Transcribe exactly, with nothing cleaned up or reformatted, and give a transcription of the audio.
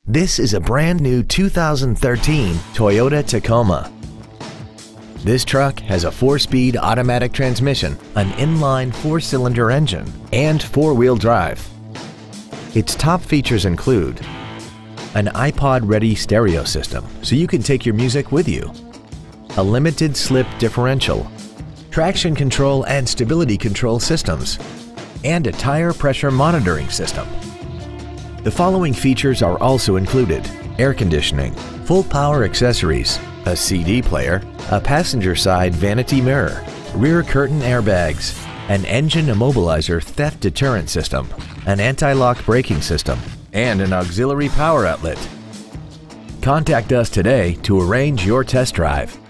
This is a brand new two thousand thirteen Toyota Tacoma. This truck has a four-speed automatic transmission, an inline four-cylinder engine, and four-wheel drive. Its top features include an iPod-ready stereo system so you can take your music with you, a limited slip differential, traction control and stability control systems, and a tire pressure monitoring system. The following features are also included: air conditioning, full power accessories, a C D player, a passenger side vanity mirror, rear curtain airbags, an engine immobilizer theft deterrent system, an anti-lock braking system, and an auxiliary power outlet. Contact us today to arrange your test drive.